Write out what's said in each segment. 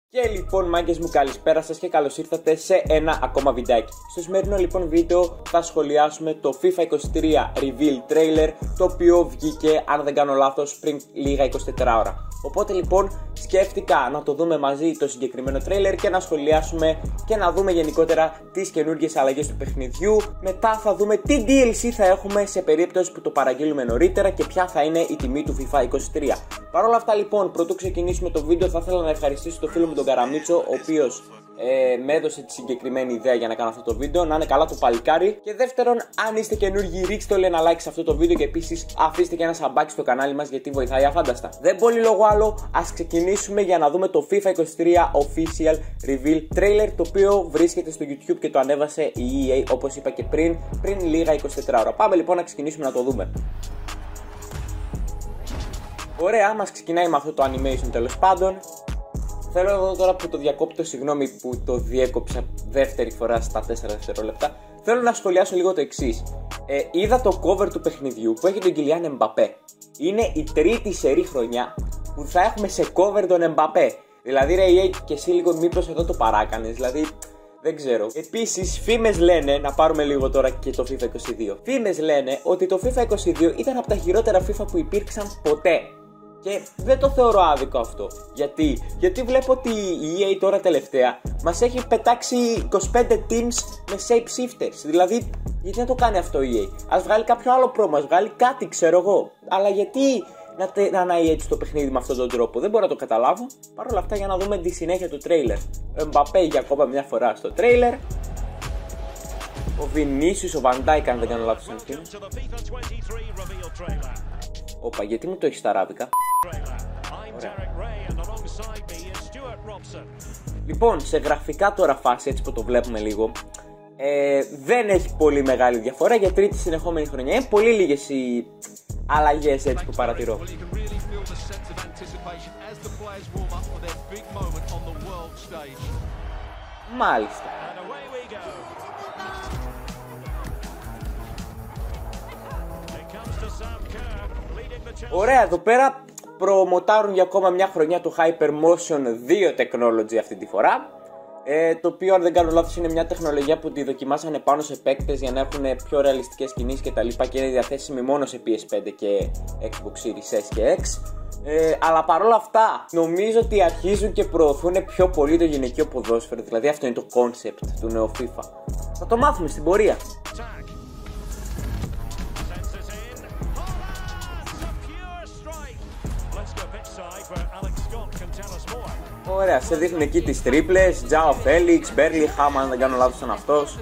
Και λοιπόν μάγκες μου, καλησπέρα σας και καλώς ήρθατε σε ένα ακόμα βιντεάκι. Στο σημερινό λοιπόν βίντεο θα σχολιάσουμε το FIFA 23 Reveal Trailer, το οποίο βγήκε, αν δεν κάνω λάθος, πριν λίγα 24 ώρα. Οπότε λοιπόν σκέφτηκα να το δούμε μαζί το συγκεκριμένο trailer και να σχολιάσουμε και να δούμε γενικότερα τις καινούργιες αλλαγές του παιχνιδιού. Μετά θα δούμε τι DLC θα έχουμε σε περίπτωση που το παραγγείλουμε νωρίτερα και ποια θα είναι η τιμή του FIFA 23. Παρ' όλα αυτά λοιπόν, πρωτού ξεκινήσουμε το βίντεο, θα ήθελα να ευχαριστήσω το φίλο μου τον Καραμίτσο, ο οποίος με έδωσε τη συγκεκριμένη ιδέα για να κάνω αυτό το βίντεο. Να είναι καλά το παλικάρι. Και δεύτερον, αν είστε καινούργοι, ρίξτε όλοι ένα like σε αυτό το βίντεο και επίσης αφήστε και ένα σαμπάκι στο κανάλι μας, γιατί βοηθάει αφάνταστα. Δεν πολύ λόγο άλλο, ας ξεκινήσουμε για να δούμε το FIFA 23 Official Reveal Trailer, το οποίο βρίσκεται στο YouTube και το ανέβασε η EA, όπως είπα και πριν λίγα 24 ώρα. Πάμε λοιπόν να ξεκινήσουμε να το δούμε. Ωραία, μας ξεκινάει με αυτό το animation τέλος πάντων. Θέλω εδώ τώρα που το διακόπτω, συγγνώμη που το διέκοψα δεύτερη φορά στα 4 δευτερόλεπτα. Θέλω να σχολιάσω λίγο το εξής. Είδα το cover του παιχνιδιού που έχει τον Kylian Mbappé. Είναι η τρίτη σερή χρονιά που θα έχουμε σε cover τον Mbappé. Δηλαδή ρε EA, και εσύ λίγο μήπως εδώ το παράκανες, δηλαδή δεν ξέρω. Επίσης φήμες λένε, να πάρουμε λίγο τώρα και το FIFA 22. Φήμες λένε ότι το FIFA 22 ήταν από τα χειρότερα FIFA που υπήρξαν ποτέ. Και δεν το θεωρώ άδικο αυτό. Γιατί βλέπω ότι η EA τώρα τελευταία μας έχει πετάξει 25 teams με shape shifters. Δηλαδή, γιατί να το κάνει αυτό η EA? Ας βγάλει κάποιο άλλο promo, ας βγάλει κάτι, ξέρω εγώ. Αλλά γιατί να ανάει έτσι το παιχνίδι με αυτόν τον τρόπο? Δεν μπορώ να το καταλάβω. Παρ' όλα αυτά, για να δούμε τη συνέχεια του trailer. Mbappé για ακόμα μια φορά στο trailer. Ο Vinicius, ο Van Dijk, αν δεν κάνω λάθος. Όπα, γιατί μου το έχει στα αράβικα? Λοιπόν, σε γραφικά τώρα φάση, έτσι που το βλέπουμε λίγο, δεν έχει πολύ μεγάλη διαφορά για τρίτη συνεχόμενη χρονιά. Είναι πολύ λίγες οι αλλαγές έτσι που παρατηρώ. Μάλιστα. Ωραία, εδώ πέρα προμοτάρουν για ακόμα μια χρονιά το Hypermotion 2 Technology αυτή τη φορά. Το οποίο, αν δεν κάνω λάθος, είναι μια τεχνολογία που τη δοκιμάσανε πάνω σε παίκτες για να έχουν πιο ρεαλιστικές κινήσεις και τα λοιπά, και είναι διαθέσιμη μόνο σε PS5 και Xbox Series S και X. Αλλά παρόλα αυτά νομίζω ότι αρχίζουν και προωθούν πιο πολύ το γυναικείο ποδόσφαιρο. Δηλαδή αυτό είναι το concept του νέου FIFA. Θα το μάθουμε στην πορεία. Ωραία, σε δείχνουν εκεί τις τρίπλες. Τζάο Φέλιξ, Μπέρλιχαμ, αν δεν κάνω λάθος ήταν αυτός.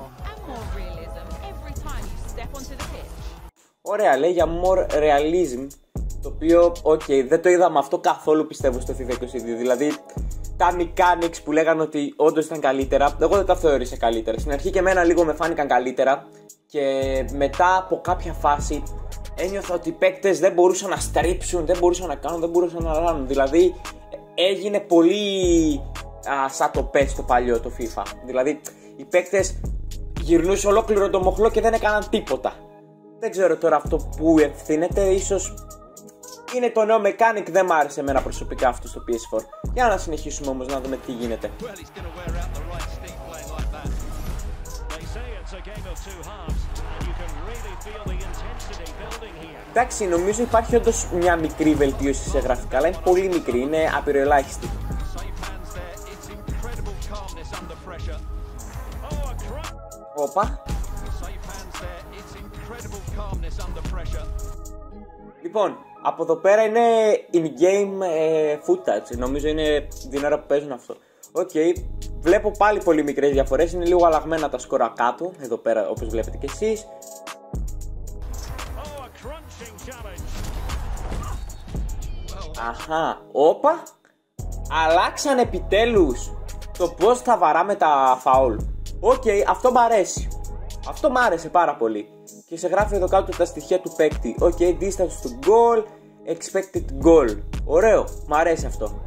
Ωραία, λέει για more realism, το οποίο, δεν το είδαμε αυτό καθόλου, πιστεύω, στο FIFA 22. Δηλαδή, τα mechanics που λέγανε ότι όντως ήταν καλύτερα, εγώ δεν τα θεώρησα καλύτερα. Στην αρχή και εμένα λίγο με φάνηκαν καλύτερα, και μετά από κάποια φάση ένιωθα ότι οι παίκτες δεν μπορούσαν να στρίψουν, δεν μπορούσαν να κάνουν, δεν μπορούσαν να ράνουν. Δηλαδή, έγινε πολύ σαν το PES το παλιό το FIFA. Δηλαδή οι παίκτες γυρνούσε ολόκληρο το μοχλό και δεν έκαναν τίποτα. Δεν ξέρω τώρα αυτό που ευθύνεται, ίσως είναι το νέο mechanic, δεν μ' άρεσε εμένα προσωπικά αυτό στο PS4. Για να συνεχίσουμε όμως να δούμε τι γίνεται. Εντάξει, νομίζω υπάρχει όντως μια μικρή βελτίωση σε γραφικά, αλλά είναι πολύ μικρή, είναι απειροελάχιστη. Όπα. Λοιπόν, από εδώ πέρα είναι in-game footage, νομίζω είναι την ώρα που παίζουν αυτό. Βλέπω πάλι πολύ μικρές διαφορές, είναι λίγο αλλαγμένα τα σκορ κάτω, εδώ πέρα όπως βλέπετε και εσείς. Αχα, όπα. Αλλάξαν επιτέλους το πώς θα βαράμε τα φαουλ. Αυτό μ' αρέσει. Αυτό μ' άρεσε πάρα πολύ. Και σε γράφει εδώ κάτω τα στοιχεία του παίκτη. Distance to goal, expected goal. Ωραίο, μ' αρέσει αυτό.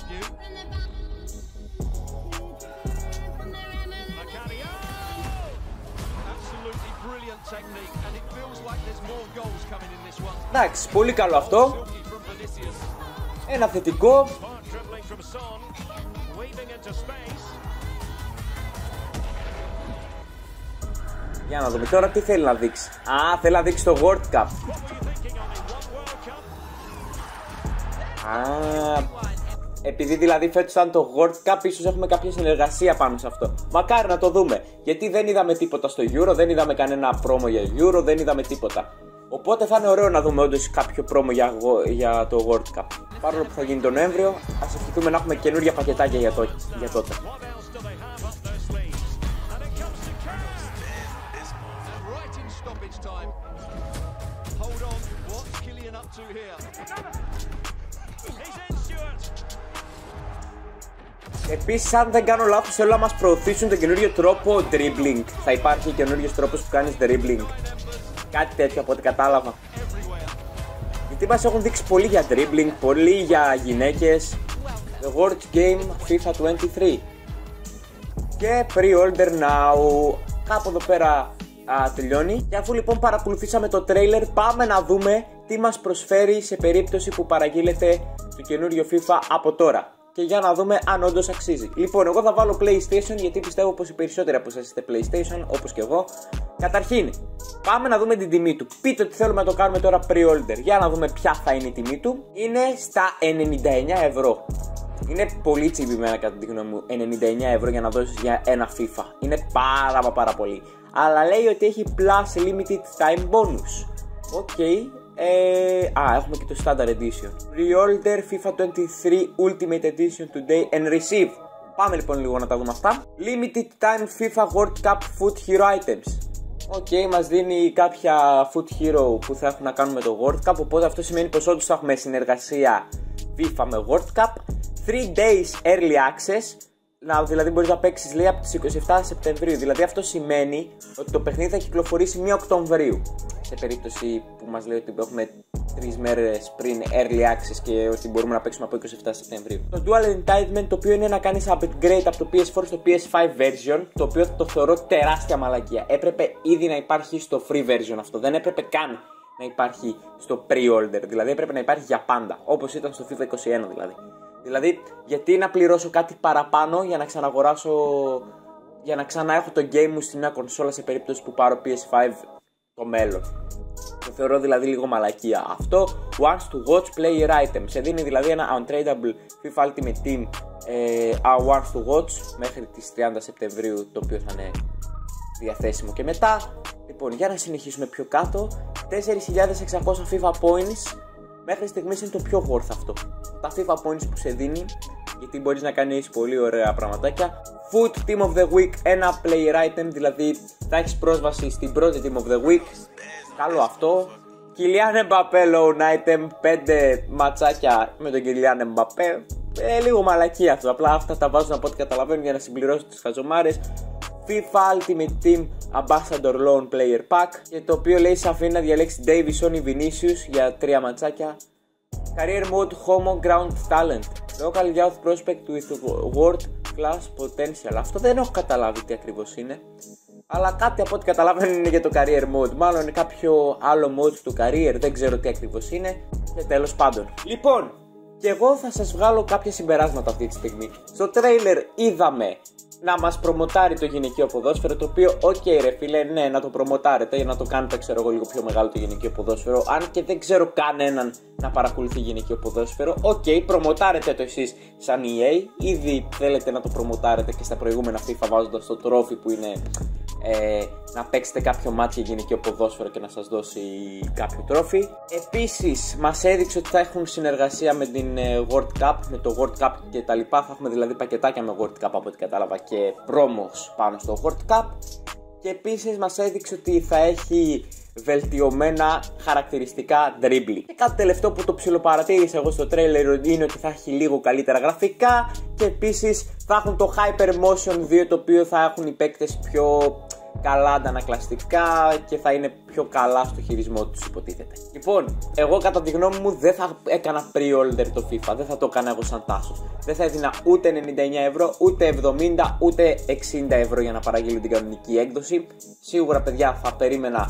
Εντάξει, πολύ καλό αυτό. Ένα θετικό. Για να δούμε τώρα τι θέλει να δείξει. Α, θέλει να δείξει το World Cup. Επειδή δηλαδή φέτος ήταν το World Cup, ίσως έχουμε κάποια συνεργασία πάνω σε αυτό. Μακάρι να το δούμε. Γιατί δεν είδαμε τίποτα στο Euro, δεν είδαμε κανένα promo για Euro, δεν είδαμε τίποτα. Οπότε θα είναι ωραίο να δούμε όντως κάποιο promo για το World Cup. Παρόλο που θα γίνει τον Νοέμβριο, ας ευχηθούμε να έχουμε καινούργια πακετάκια για τότε. Επίσης, αν δεν κάνω λάθος, θέλω να μας προωθήσουν τον καινούριο τρόπο dribbling. Θα υπάρχει καινούριος τρόπος που κάνεις dribbling. Κάτι τέτοιο από ό,τι κατάλαβα. Γιατί μας έχουν δείξει πολύ για dribbling, πολύ για γυναίκες. The World Game FIFA 23. Και pre-order now. Κάπου εδώ πέρα τελειώνει. Και αφού λοιπόν παρακολουθήσαμε το trailer, πάμε να δούμε τι μας προσφέρει σε περίπτωση που παραγγείλετε το καινούριο FIFA από τώρα. Και για να δούμε αν όντως αξίζει. Λοιπόν, εγώ θα βάλω PlayStation γιατί πιστεύω πως οι περισσότεροι από εσάς είστε PlayStation, όπως και εγώ. Καταρχήν, πάμε να δούμε την τιμή του. Πείτε ότι θέλουμε να το κάνουμε τώρα pre-order. Για να δούμε ποια θα είναι η τιμή του. Είναι στα 99 ευρώ. Είναι πολύ τσιμπημένα κατά τη γνώμη μου 99 ευρώ για να δώσεις για ένα FIFA. Είναι πάρα πολύ. Αλλά λέει ότι έχει plus limited time bonus. Οκ. Έχουμε και το Standard Edition. Pre-order FIFA 23 Ultimate Edition today and receive. Πάμε λοιπόν λίγο να τα δούμε αυτά. Limited time FIFA World Cup Foot Hero Items. Μας δίνει κάποια Foot Hero που θα έχουν να κάνουν με το World Cup. Οπότε αυτό σημαίνει πως όντως θα έχουμε συνεργασία FIFA με World Cup. 3 days early access. Δηλαδή μπορείς να παίξεις λέει από τις 27 Σεπτεμβρίου. Δηλαδή αυτό σημαίνει ότι το παιχνίδι θα κυκλοφορήσει 1 Οκτωβρίου. Σε περίπτωση που μας λέει ότι έχουμε 3 μέρες πριν early access και ότι μπορούμε να παίξουμε από 27 Σεπτεμβρίου. Το Dual Entitlement, το οποίο είναι να κάνεις upgrade από το PS4 στο PS5 version, το οποίο το θεωρώ τεράστια μαλακία. Έπρεπε ήδη να υπάρχει στο free version αυτό, δεν έπρεπε καν να υπάρχει στο pre-order, δηλαδή έπρεπε να υπάρχει για πάντα, όπως ήταν στο FIFA 21 δηλαδή. Δηλαδή, γιατί να πληρώσω κάτι παραπάνω για να ξαναγοράσω, για να ξαναέχω το game μου στην μια κονσόλα σε περίπτωση που πάρω PS5 το μέλλον. Το θεωρώ δηλαδή λίγο μαλακία. Αυτό wants to watch player item. Σε δίνει δηλαδή ένα untradable FIFA Ultimate Team wants to watch μέχρι τις 30 Σεπτεμβρίου, το οποίο θα είναι διαθέσιμο και μετά. Λοιπόν, για να συνεχίσουμε πιο κάτω, 4.600 FIFA points. Μέχρι στιγμής είναι το πιο worth αυτό. Τα FIFA points που σε δίνει, γιατί μπορείς να κάνεις πολύ ωραία πραγματάκια. Foot Team of the Week, ένα player item, δηλαδή θα έχεις πρόσβαση στην πρώτη Team of the Week. Καλό αυτό. Kylian Mbappé loan item, 5 ματσάκια με τον Kylian Mbappé. Λίγο μαλακή αυτό, απλά αυτά τα βάζουν από ό,τι καταλαβαίνουν για να συμπληρώσουν τις χαζομάρες. FIFA Ultimate Team Ambassador Loan Player Pack, και το οποίο λέει σε αφήνει να διαλέξει Davison ή Vinicius για 3 ματσάκια. Career Mode Homo Ground Talent, Local Youth Prospect with World Class Potential. Αυτό δεν έχω καταλάβει τι ακριβώς είναι, αλλά κάτι από ό,τι καταλαβαίνω είναι για το Career Mode. Μάλλον είναι κάποιο άλλο mode του Career, δεν ξέρω τι ακριβώς είναι. Και τέλος πάντων, λοιπόν, και εγώ θα σας βγάλω κάποια συμπεράσματα αυτή τη στιγμή. Στο trailer είδαμε να μας προμοτάρει το γυναικείο ποδόσφαιρο, το οποίο ρε φίλε, ναι, να το προμοτάρετε για να το κάνετε ξέρω εγώ λίγο πιο μεγάλο το γυναικείο ποδόσφαιρο, αν και δεν ξέρω κανέναν να παρακολουθεί γυναικείο ποδόσφαιρο. Προμοτάρετε το εσείς σαν EA, ήδη θέλετε να το προμοτάρετε και στα προηγούμενα FIFA βάζοντας το τρόφι που είναι να παίξετε κάποιο μάτι για γυναικείο ποδόσφαιρο και να σας δώσει κάποιο τρόφι. Επίσης μας έδειξε ότι θα έχουν συνεργασία με την World Cup, με το World Cup και τα λοιπά. Θα έχουμε δηλαδή πακετάκια με World Cup από ό,τι κατάλαβα και promos πάνω στο World Cup. Και επίσης μας έδειξε ότι θα έχει βελτιωμένα χαρακτηριστικά dribbling. Και κάτι τελευταίο που το ψιλοπαρατήρησα εγώ στο trailer είναι ότι θα έχει λίγο καλύτερα γραφικά. Και επίσης θα έχουν το Hyper Motion 2, το οποίο θα έχουν οι παίκτες πιο καλά αντανακλαστικά και θα είναι πιο καλά στο χειρισμό τους, υποτίθεται. Λοιπόν, εγώ κατά τη γνώμη μου δεν θα έκανα pre-order το FIFA, δεν θα το έκανα εγώ σαν Τάσος. Δεν θα έδινα ούτε 99 ευρώ, ούτε 70, ούτε 60 ευρώ για να παραγγείλω την κανονική έκδοση. Σίγουρα παιδιά θα περίμενα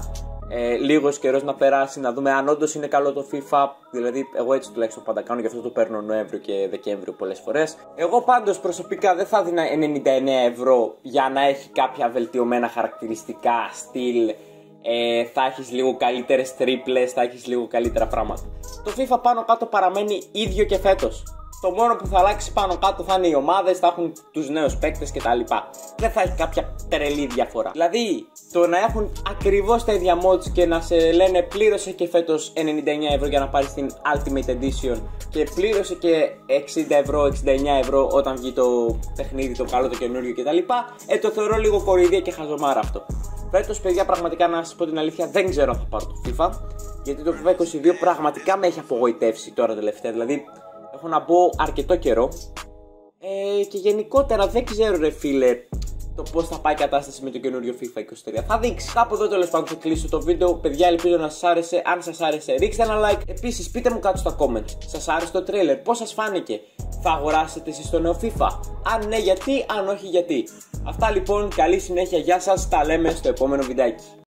λίγος καιρός να περάσει, να δούμε αν όντως είναι καλό το FIFA. Δηλαδή, εγώ έτσι τουλάχιστον πάντα κάνω, γι' αυτό το παίρνω Νοέμβριο και Δεκέμβριο πολλές φορές. Εγώ πάντως προσωπικά δεν θα δίνα 99€ για να έχει κάποια βελτιωμένα χαρακτηριστικά, στυλ. Θα έχεις λίγο καλύτερες τρίπλες, θα έχεις λίγο καλύτερα πράγματα. Το FIFA πάνω κάτω παραμένει ίδιο και φέτος. Το μόνο που θα αλλάξει πάνω κάτω θα είναι οι ομάδες, θα έχουν τους νέους παίκτες κτλ. Δεν θα έχει κάποια τρελή διαφορά. Δηλαδή, το να έχουν ακριβώς τα ίδια mods και να σε λένε πλήρωσε και φέτος 99€ για να πάρεις την Ultimate Edition και πλήρωσε και 60€, 69€ όταν βγει το παιχνίδι, το καλό, το καινούριο κτλ. Το θεωρώ λίγο κοροϊδία και χαζομάρα αυτό. Φέτος, παιδιά, πραγματικά να σας πω την αλήθεια, δεν ξέρω αν θα πάρω το FIFA, γιατί το FIFA 22 πραγματικά με έχει απογοητεύσει τώρα τελευταία. Δηλαδή, έχω να πω αρκετό καιρό και γενικότερα δεν ξέρω, ρε φίλε, το πώς θα πάει η κατάσταση με το καινούριο FIFA 23. Θα δείξει. Κάπου εδώ τέλος πάντων θα κλείσω το βίντεο. Παιδιά, ελπίζω να σας άρεσε. Αν σας άρεσε, ρίξτε ένα like. Επίσης, πείτε μου κάτω στα comments. Σας άρεσε το τρέλερ, πώς σας φάνηκε? Θα αγοράσετε εσείς το νέο FIFA? Αν ναι, γιατί? Αν όχι, γιατί? Αυτά λοιπόν, καλή συνέχεια. Γεια σας. Τα λέμε στο επόμενο βιντεάκι.